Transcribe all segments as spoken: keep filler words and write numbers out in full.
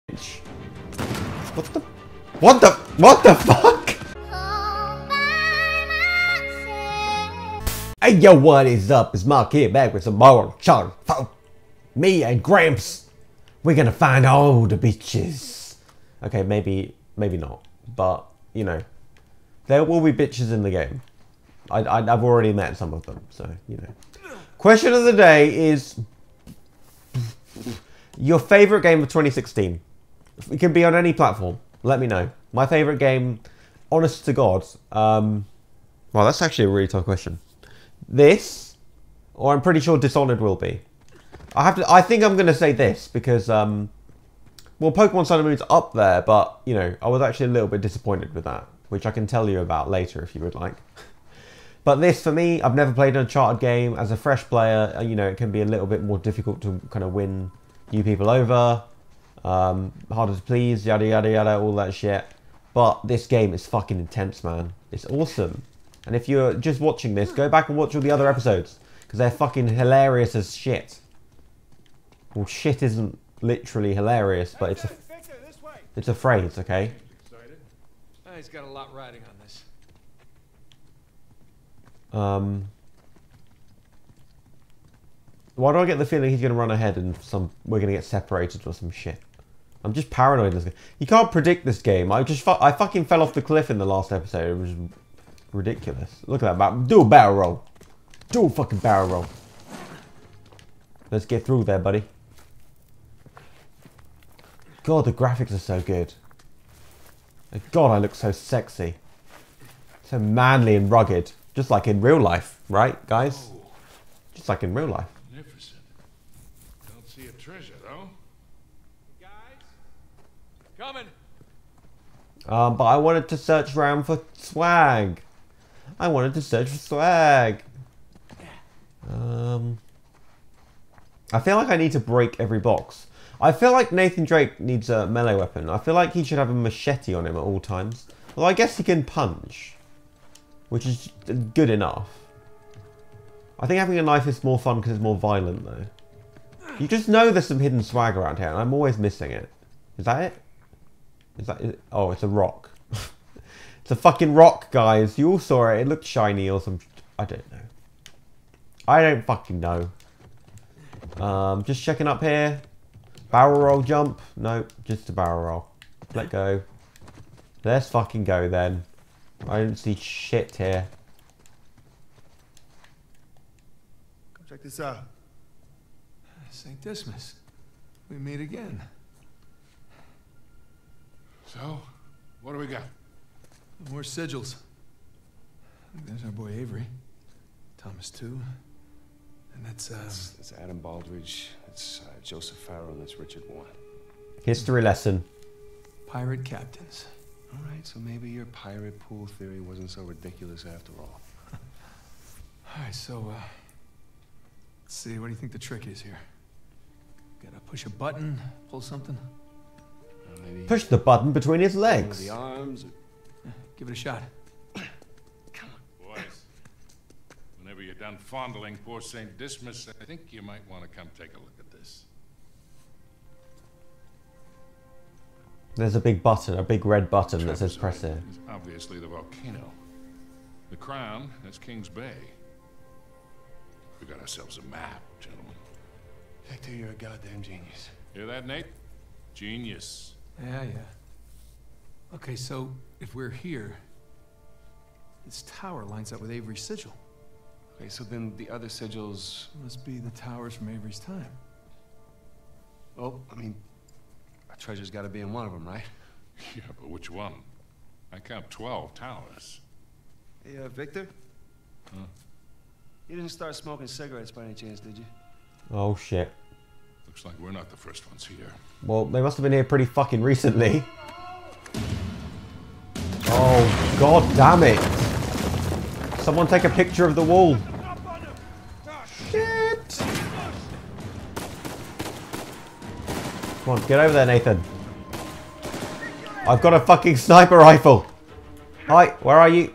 What the? What the? What the fuck? Hey yo, what is up? It's Mark here, back with some more Uncharted. Me and Gramps, we're gonna find all the bitches. Okay, maybe, maybe not, but you know, there will be bitches in the game. I, I, I've already met some of them, so you know. Question of the day is your favorite game of twenty sixteen. It can be on any platform. Let me know. My favorite game, honest to God. Um, well, that's actually a really tough question. This, or I'm pretty sure Dishonored will be. I have to. I think I'm going to say this because, um, well, Pokemon Sun and Moon's up there, but you know, I was actually a little bit disappointed with that, which I can tell you about later if you would like. But this, for me, I've never played an Uncharted game. As a fresh player, you know, it can be a little bit more difficult to kind of win new people over. Um, harder to please, yada yada yada, all that shit. But this game is fucking intense, man. It's awesome. And if you're just watching this, go back and watch all the other episodes, because they're fucking hilarious as shit. Well, shit isn't literally hilarious, but it's a, it's a phrase, okay? He's got a lot riding on this. Um, why do I get the feeling he's going to run ahead and some we're going to get separated or some shit? I'm just paranoid. This game. You can't predict this game. I just fu I fucking fell off the cliff in the last episode. It was ridiculous. Look at that. Do a barrel roll. Do a fucking barrel roll. Let's get through there, buddy. God, the graphics are so good. God, I look so sexy. So manly and rugged. Just like in real life, right, guys? Oh, just like in real life. Magnificent. Don't see a treasure, though. Guys, coming. Um, but I wanted to search around for swag. I wanted to search for swag. Um, I feel like I need to break every box. I feel like Nathan Drake needs a melee weapon. I feel like he should have a machete on him at all times. Well, I guess he can punch, which is good enough. I think having a knife is more fun because it's more violent, though. You just know there's some hidden swag around here, and I'm always missing it. Is that it? Is that it? Oh, it's a rock. It's a fucking rock, guys. You all saw it. It looked shiny or some... I don't know. I don't fucking know. Um, just checking up here. Barrel roll jump. Nope, just a barrel roll. Let go. Let's fucking go then. I didn't see shit here. Come check this out. Saint Dismas. We meet again. So, what do we got? More sigils. There's our boy Avery. Thomas too. And that's, uh... That's, that's Adam Baldridge. That's uh, Joseph Farrow. And that's Richard Warren. History lesson. Pirate captains. All right, so maybe your pirate pool theory wasn't so ridiculous after all. All right, so, uh... let's see, what do you think the trick is here? Gotta push a button, pull something? Uh, maybe Push the button between his one of legs. the arms. Or... Yeah, give it a shot. Come on. Boys, whenever you're done fondling poor Saint Dismas, I think you might want to come take a look at this. There's a big button, a big red button that says press here. Is obviously the volcano. The crown, that's King's Bay. We got ourselves a map, gentlemen. Hector, you're a goddamn genius. Hear that, Nate? Genius. Yeah, yeah. Okay, so if we're here, this tower lines up with Avery's sigil. Okay, so then the other sigils... Must be the towers from Avery's time. Well, I mean, our treasure's got to be in one of them, right? Yeah, but which one? I count twelve towers. Hey, uh, Victor? Huh? You didn't start smoking cigarettes by any chance, did you? Oh shit. Looks like we're not the first ones here. Well, they must have been here pretty fucking recently. Oh, god damn it. Someone take a picture of the wall. Shit. Come on, get over there, Nathan. I've got a fucking sniper rifle. Hi, where are you?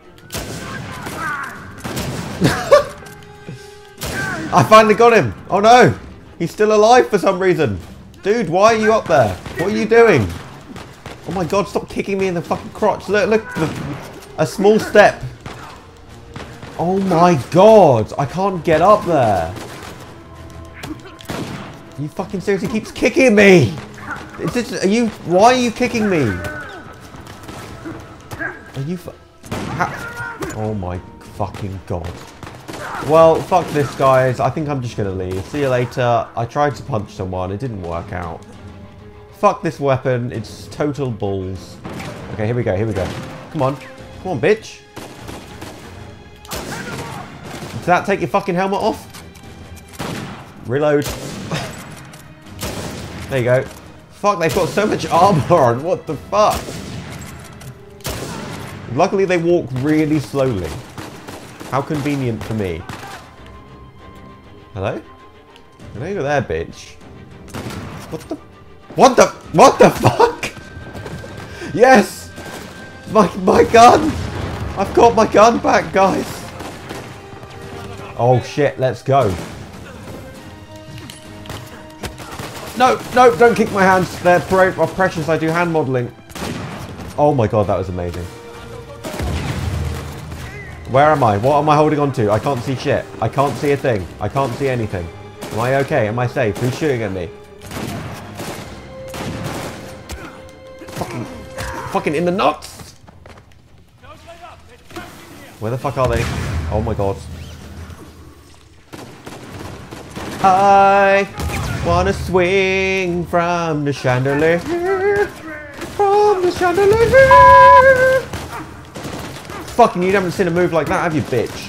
I finally got him. Oh no. He's still alive for some reason. Dude, why are you up there? What are you doing? Oh my god, stop kicking me in the fucking crotch. Look, look. The, a small step. Oh my god. I can't get up there. You fucking seriously keeps kicking me. Is this, are you, why are you kicking me? Are you fu- how, oh my fucking god. Well, fuck this, guys. I think I'm just gonna leave. See you later. I tried to punch someone. It didn't work out. Fuck this weapon. It's total balls. Okay, here we go. Here we go. Come on. Come on, bitch. Does that take your fucking helmet off? Reload. There you go. Fuck, they've got so much armor on. What the fuck? Luckily, they walk really slowly. How convenient for me. Hello? Hello, you're there, bitch. What the? What the? What the fuck? Yes! My, my gun! I've got my gun back, guys. Oh shit, let's go. No, no, don't kick my hands. They're pre precious. I do hand modeling. Oh my god, that was amazing. Where am I? What am I holding on to? I can't see shit. I can't see a thing. I can't see anything. Am I okay? Am I safe? Who's shooting at me? Fucking, fucking in the nuts! Where the fuck are they? Oh my god. I wanna swing from the chandelier. From the chandelier. Fucking, you haven't seen a move like that, have you, bitch?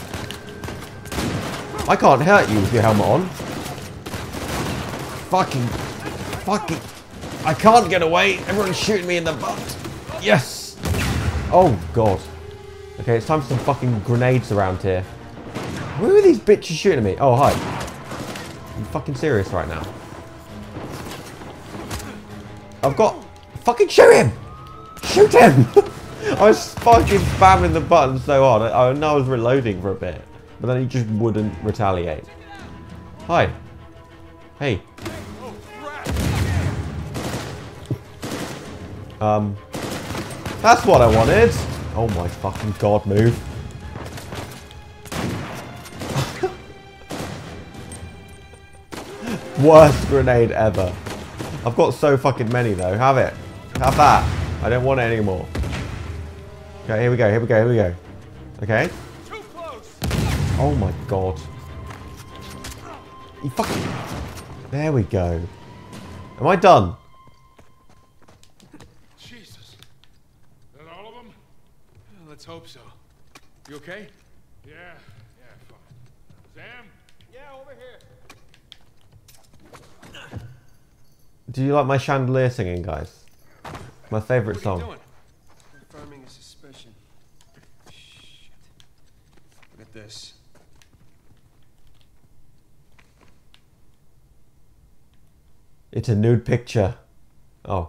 I can't hurt you with your helmet on. Fucking, fucking. I can't get away. Everyone's shooting me in the butt. Yes. Oh, God. Okay, it's time for some fucking grenades around here. Where are these bitches shooting at me? Oh, hi. I'm fucking serious right now. I've got... Fucking shoot him! Shoot him! I was fucking spamming the button so hard. I, I know I was reloading for a bit. But then he just wouldn't retaliate. Hi. Hey. Um. That's what I wanted. Oh my fucking god, move. Worst grenade ever. I've got so fucking many though. Have it. Have that. I don't want it anymore. Okay, here we go, here we go, here we go. Okay. Too close. Oh my god. You fucking... There we go. Am I done? Jesus. Is that all of them? Well, let's hope so. You okay? Yeah, yeah, fine. Sam? Yeah, over here. Do you like my chandelier singing, guys? My favourite song. What are you doing? Confirming a suspicion. Shit. Look at this. It's a nude picture. Oh.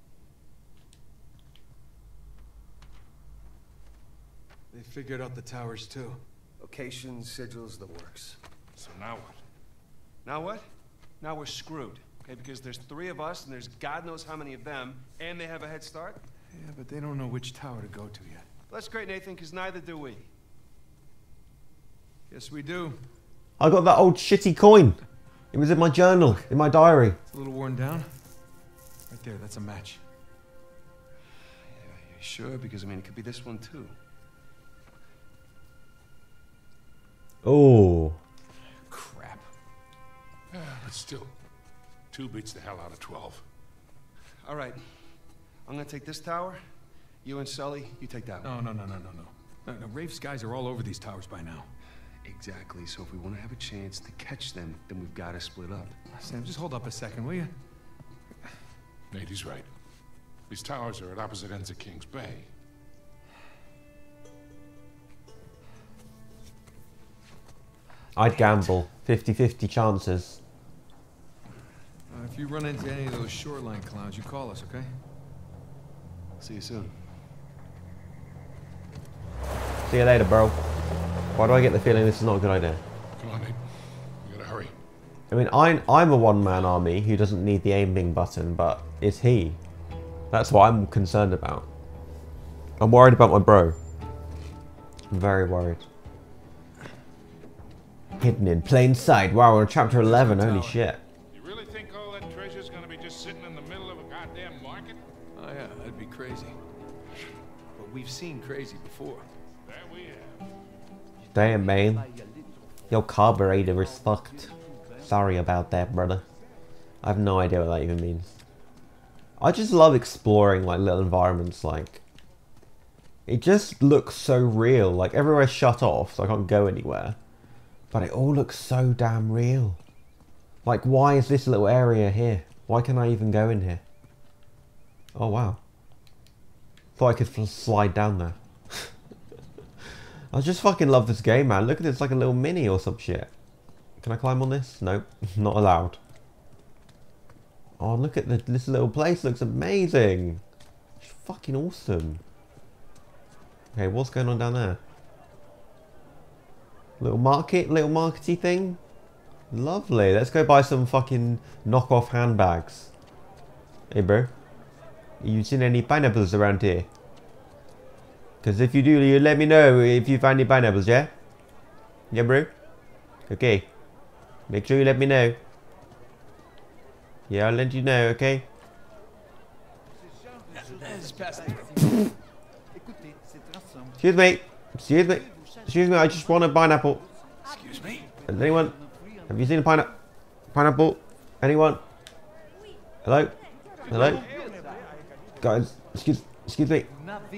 They figured out the towers too. Location, sigils, the works. So now what? Now what? Now we're screwed. Okay, because there's three of us and there's God knows how many of them, and they have a head start. Yeah, but they don't know which tower to go to yet. Well, that's great, Nathan, because neither do we. Yes, we do. I got that old shitty coin. It was in my journal, in my diary. It's a little worn down. Right there, that's a match. Yeah, you sure? Because, I mean, it could be this one, too. Oh. Crap. Yeah, but still. Two beats the hell out of twelve. All right. I'm going to take this tower. You and Sully, you take that one. No, no, no, no, no, no. No, no, Rafe's guys are all over these towers by now. Exactly. So if we want to have a chance to catch them, then we've got to split up. Sam, just hold up a second, will you? Nate, he's right. These towers are at opposite ends of King's Bay. I'd gamble. fifty fifty chances. Uh, if you run into any of those shoreline clowns, you call us, okay? See you soon. See you later, bro. Why do I get the feeling this is not a good idea? Come on, Nate. We gotta hurry. I mean, I'm, I'm a one-man army who doesn't need the aiming button, but is he? That's what I'm concerned about. I'm worried about my bro. I'm very worried. Hidden in plain sight. Wow, we're on chapter eleven. Holy shit. You really think all that treasure's gonna be just sitting in the middle of a goddamn market? Oh yeah, that'd be crazy. But we've seen crazy before. That we have. Damn, man. Your carburetor is fucked. Sorry about that, brother. I have no idea what that even means. I just love exploring like little environments. Like, it just looks so real. Like everywhere's shut off, so I can't go anywhere. But it all looks so damn real. Like, why is this little area here? Why can I even go in here? Oh wow. Thought I could slide down there. I just fucking love this game, man. Look at this, like a little mini or some shit. Can I climb on this? Nope, not allowed. Oh, look at the, this little place. Looks amazing. It's fucking awesome. Okay, what's going on down there? Little market, little markety thing. Lovely. Let's go buy some fucking knockoff handbags. Hey, bro. You seen any pineapples around here? Because if you do, you let me know if you find any pineapples, yeah? Yeah, bro? Okay. Make sure you let me know. Yeah, I'll let you know, okay? Excuse me. Excuse me. Excuse me, I just want a pineapple. Excuse me? Has anyone? Have you seen a pineapple? Pineapple? Anyone? Hello? Hello? Guys, excuse excuse me.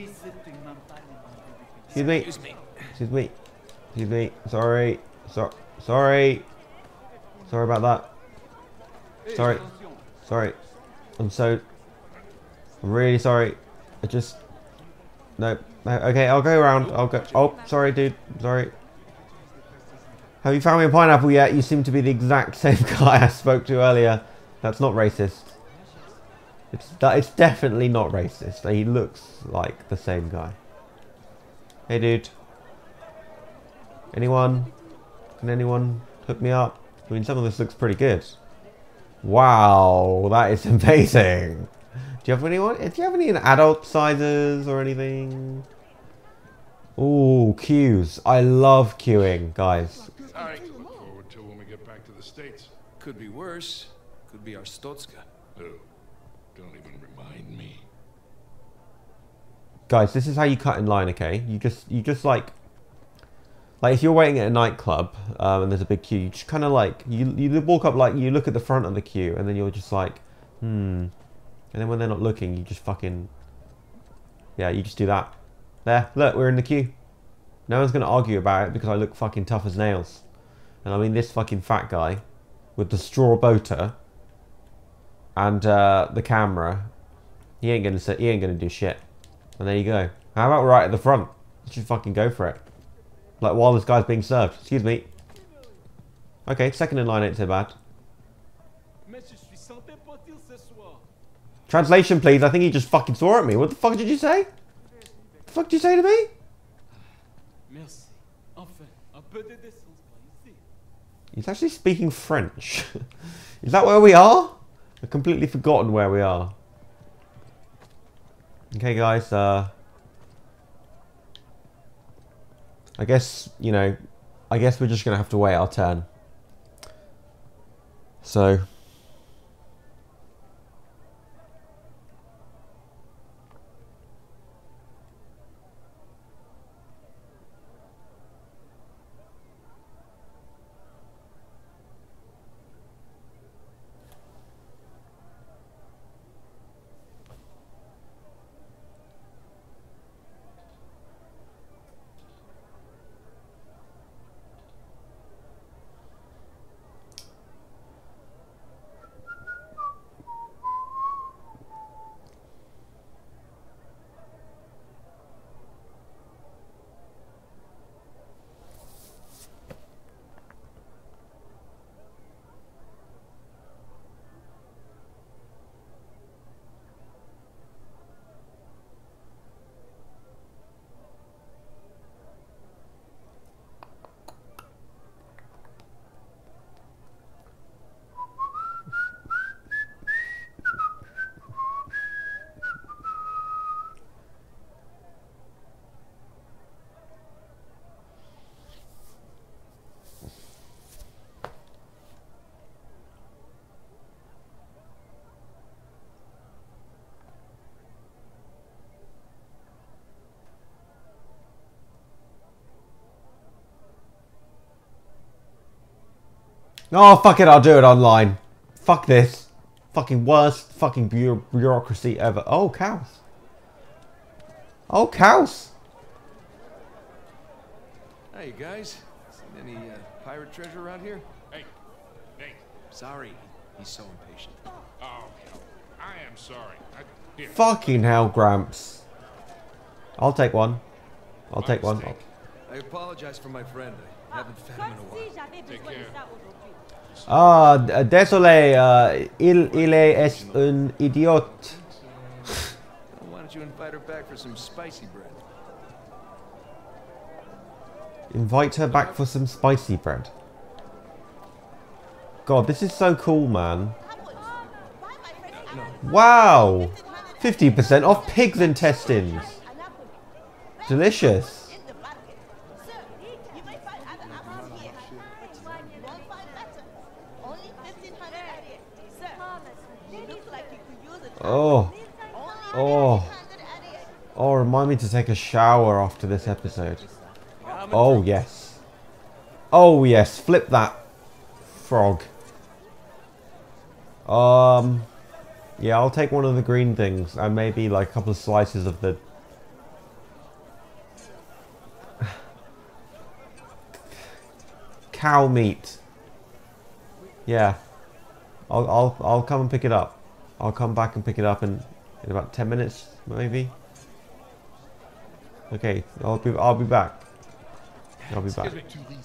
Excuse me. Excuse me. Excuse me. Sorry. So sorry. Sorry about that. Sorry. Sorry. I'm so I'm really sorry. I just no. no. Okay, I'll go around. I'll go. Oh, sorry, dude. Sorry. Have you found me a pineapple yet? You seem to be the exact same guy I spoke to earlier. That's not racist. It's that. It's definitely not racist. He looks like the same guy. Hey, dude. Anyone? Can anyone hook me up? I mean, some of this looks pretty good. Wow, that is amazing. Do you have anyone? Do you have any in adult sizes or anything? Ooh, queues. I love queuing, guys. Sorry. To look forward to when we get back to the States. Could be worse. Could be our Stotska. Oh, don't even remind me. Guys, this is how you cut in line, okay? You just, you just like, like if you're waiting at a nightclub um, and there's a big queue, you just kind of like, you, you walk up, like you look at the front of the queue and then you're just like, hmm. And then when they're not looking, you just fucking, yeah, you just do that. There, look, we're in the queue. No one's going to argue about it because I look fucking tough as nails. And I mean, this fucking fat guy with the straw boater and uh, the camera, he ain't going to he ain't going to do shit. And there you go. How about right at the front? Let's just fucking go for it. Like while this guy's being served. Excuse me. Okay, second in line ain't so bad. Translation, please. I think he just fucking swore at me. What the fuck did you say? The fuck did you say to me? He's actually speaking French. Is that where we are? I've completely forgotten where we are. Okay, guys. Uh, I guess, you know, I guess we're just going to have to wait our turn. So... Oh, fuck it, I'll do it online. Fuck this. Fucking worst fucking bu bureaucracy ever. Oh, cows. Oh, cows. Hey, you guys. Seen any uh, pirate treasure around here? Hey, Nate. Sorry. He's so impatient. Oh, I am sorry. I, here. Fucking hell, Gramps. I'll take one. I'll My take one. mistake. I apologize for my friend. I haven't fed him in a while. Take care. Ah, d- désolé. Uh, il, il est un idiot. Why don't you invite her back for some spicy bread? Invite her back for some spicy bread. God, this is so cool, man. Wow! fifty percent off pig's intestines. Delicious. Oh. Oh. Oh, remind me to take a shower after this episode. Oh, yes. Oh, yes. Flip that frog. Um, yeah, I'll take one of the green things and maybe like a couple of slices of the... cow meat. Yeah. I'll, I'll, I'll come and pick it up. I'll come back and pick it up in, in about ten minutes, maybe. Okay, I'll be, I'll be back. I'll be back.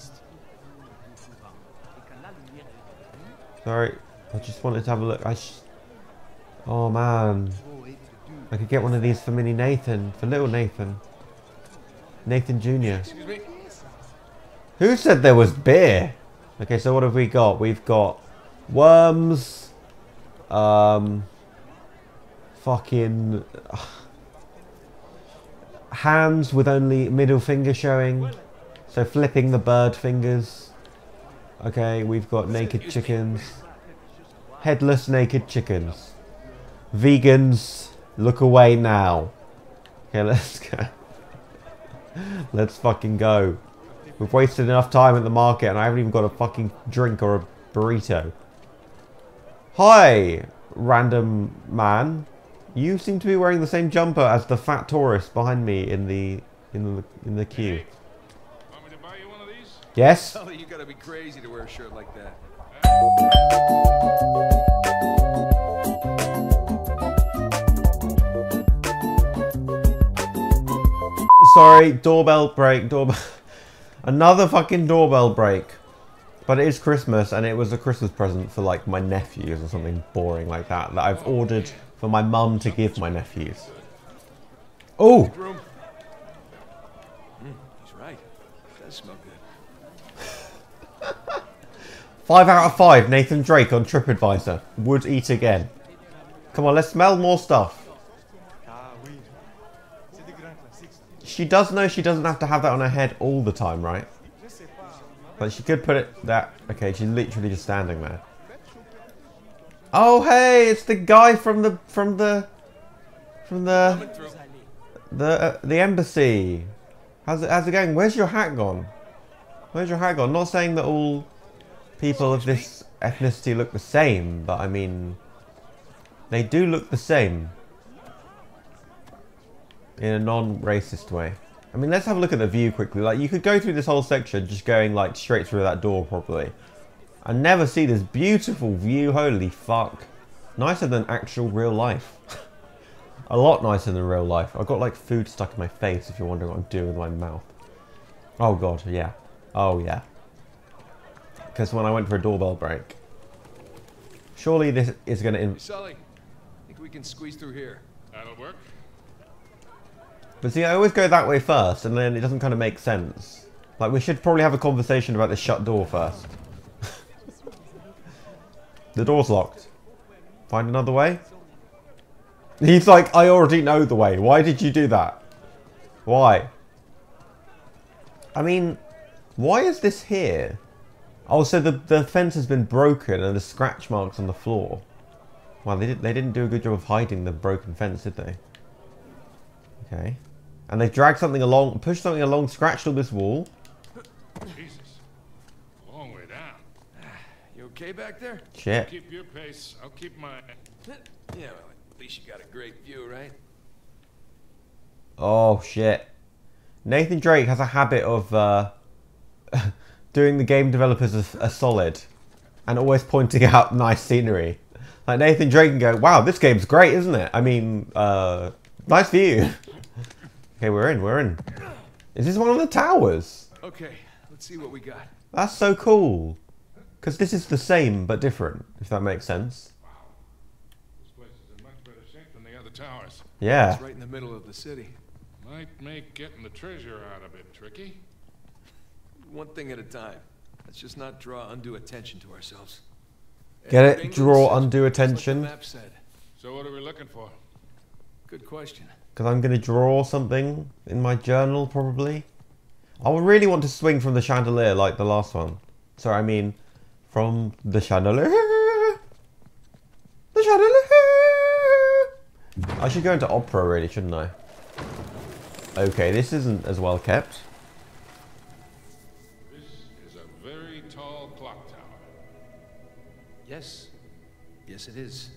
Sorry, I just wanted to have a look. I sh oh man, I could get one of these for Mini Nathan, for little Nathan. Nathan Junior Excuse me? Who said there was beer? Okay, so what have we got? We've got worms. Um, fucking uh, hands with only middle finger showing. So flipping the bird fingers. Okay, we've got naked chickens. Headless naked chickens. Vegans, look away now. Okay, let's go. Let's fucking go. We've wasted enough time at the market and I haven't even got a fucking drink or a burrito. Hi, random man. You seem to be wearing the same jumper as the fat tourist behind me in the in the in the queue. Want me to buy you one of these? Yes? Oh, you gotta be crazy to wear a shirt like that. Sorry, doorbell break, doorbell. Another fucking doorbell break. But it is Christmas and it was a Christmas present for like my nephews or something boring like that that I've ordered for my mum to give my nephews. Oh! Mm, he's right. It does smell good. Five out of five, Nathan Drake on TripAdvisor. Would eat again. Come on, let's smell more stuff. She does know she doesn't have to have that on her head all the time, right? But she could put it that... Okay, she's literally just standing there. Oh, hey! It's the guy from the... From the... From the... The, uh, the embassy. How's it, how's it going? Where's your hat gone? Where's your hat gone? Not saying that all people of this ethnicity look the same, but I mean... They do look the same. In a non-racist way. I mean, let's have a look at the view quickly. Like, you could go through this whole section just going, like, straight through that door, probably. And never see this beautiful view. Holy fuck. Nicer than actual real life. A lot nicer than real life. I've got, like, food stuck in my face, if you're wondering what I'm doing with my mouth. Oh, God, yeah. Oh, yeah. Because when I went for a doorbell break. Surely this is going to... Hey, Sully, think we can squeeze through here. That'll work. But see, I always go that way first, and then it doesn't kind of make sense. Like, we should probably have a conversation about this shut door first. The door's locked. Find another way? He's like, I already know the way. Why did you do that? Why? I mean, why is this here? Oh, so the, the fence has been broken and there's scratch marks on the floor. Well, they, did, they didn't do a good job of hiding the broken fence, did they? Okay. And they've dragged something along, pushed something along, scratched all this wall. Jesus. A long way down. You okay back there? Shit. Keep your pace. I'll keep mine. Yeah, well, at least you got a great view, right? Oh, shit. Nathan Drake has a habit of uh, doing the game developers a, a solid and always pointing out nice scenery. Like Nathan Drake can go, wow, this game's great, isn't it? I mean, uh, nice view. Okay, we're in, we're in. Is this one of the towers? Okay, let's see what we got. That's so cool. Because this is the same, but different, if that makes sense. Wow. This place is in much better shape than the other towers. Yeah. It's right in the middle of the city. Might make getting the treasure out of it tricky. One thing at a time. Let's just not draw undue attention to ourselves. Get it? England Draw says undue just like the attention? map said. So what are we looking for? Good question. Because I'm going to draw something in my journal, probably. I would really want to swing from the chandelier like the last one. Sorry, I mean, from the chandelier. The chandelier. I should go into opera, really, shouldn't I? Okay, this isn't as well kept. This is a very tall clock tower. Yes. Yes, it is.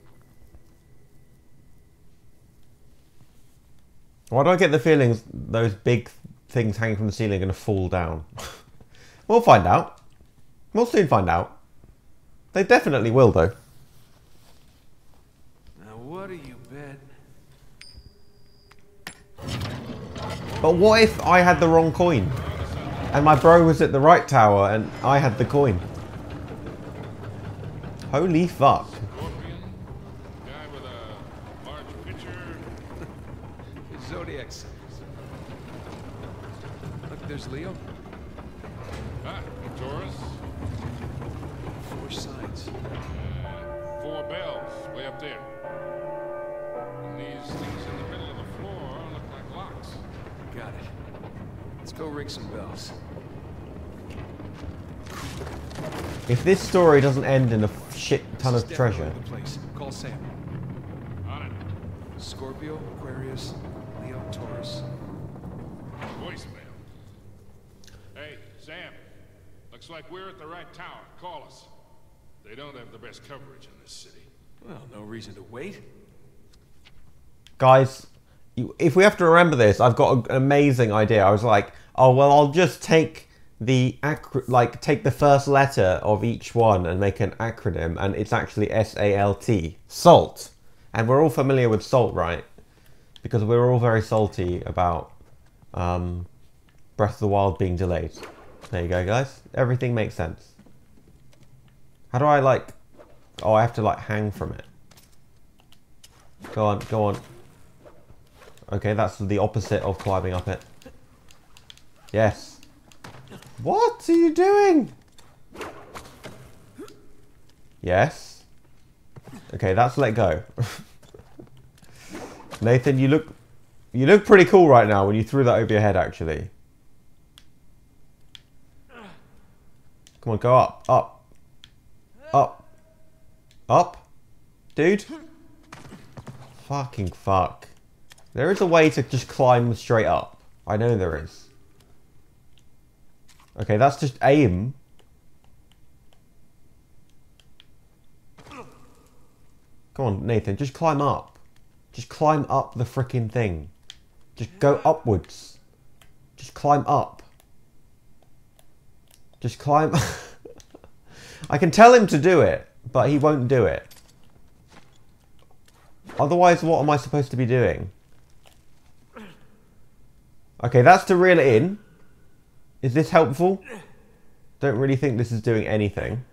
Why do I get the feeling those big things hanging from the ceiling are going to fall down? We'll find out. We'll soon find out. They definitely will, though. Now, what do you bet? But what if I had the wrong coin? And my bro was at the right tower and I had the coin? Holy fuck. Scorpion, guy with a large pitcher. Zodiac signs. Look, there's Leo. Ah, Taurus. Four signs. Uh, four bells way up there. And these things in the middle of the floor look like locks. Got it. Let's go ring some bells. If this story doesn't end in a shit ton This of is treasure. definitely the place. Call Sam. On it. Scorpio, Aquarius, Leo, Taurus. Voicemail. Hey, Sam. Looks like we're at the right tower. Call us. They don't have the best coverage in this city. Well, no reason to wait. Guys, you- if we have to remember this, I've got an amazing idea. I was like, oh, well, I'll just take the acro- like take the first letter of each one and make an acronym, and it's actually S A L T. SALT. And we're all familiar with SALT, right? Because we're all very salty about um, Breath of the Wild being delayed. There you go, guys. Everything makes sense. How do I, like... Oh, I have to, like, hang from it. Go on, go on. Okay, that's the opposite of climbing up it. Yes. What are you doing? Yes. Okay, that's let go. Nathan, you look... You look pretty cool right now when you threw that over your head, actually. Come on, go up, up, up, up, dude. Fucking fuck. There is a way to just climb straight up. I know there is. Okay, that's just aim. Come on, Nathan, just climb up. Just climb up the frickin' thing. Just go upwards. Just climb up. Just climb. I can tell him to do it, but he won't do it. Otherwise, what am I supposed to be doing? Okay, that's to reel it in. Is this helpful? Don't really think this is doing anything.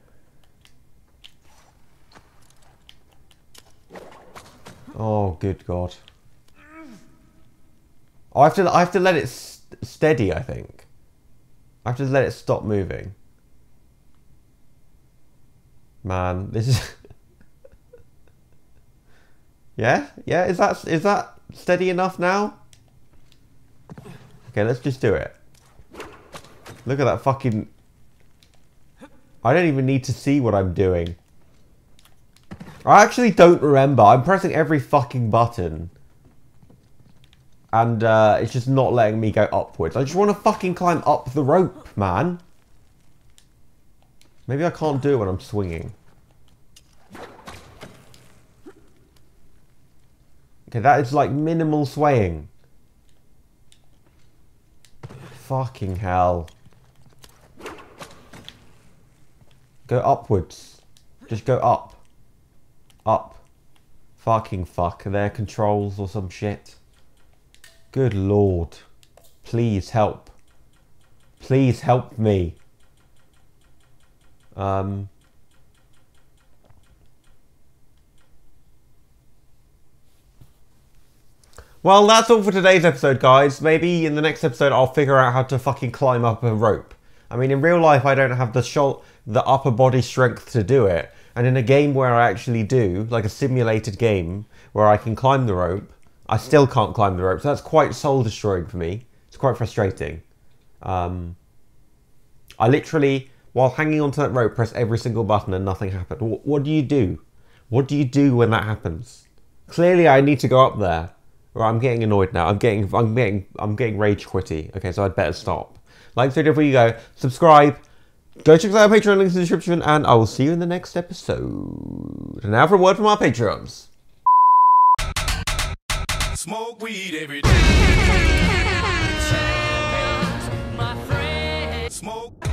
Oh, good God. Oh, I have to. I have to let it st steady. I think. I have to let it stop moving. Man, this is. Yeah, yeah. Is that is that steady enough now? Okay, let's just do it. Look at that fucking. I don't even need to see what I'm doing. I actually don't remember. I'm pressing every fucking button. And uh, it's just not letting me go upwards. I just want to fucking climb up the rope, man. Maybe I can't do it when I'm swinging. Okay, that is like minimal swaying. Fucking hell. Go upwards. Just go up. Up. Fucking fuck. Are there controls or some shit? Good lord. Please help. Please help me. Um... Well, that's all for today's episode, guys. Maybe in the next episode I'll figure out how to fucking climb up a rope. I mean, in real life I don't have the shol the upper body strength to do it. And in a game where I actually do, like a simulated game, where I can climb the rope, I still can't climb the rope. So that's quite soul-destroying for me. It's quite frustrating. Um, I literally, while hanging onto that rope, press every single button and nothing happened. What, what do you do? What do you do when that happens? Clearly I need to go up there. Right, I'm getting annoyed now. I'm getting, I'm getting, I'm getting rage quitty. Okay, so I'd better stop. Like the video before you go, subscribe, go check out our Patreon links in the description, and I will see you in the next episode. And now for a word from our Patreons. Smoke weed every day. My friend. Smoke.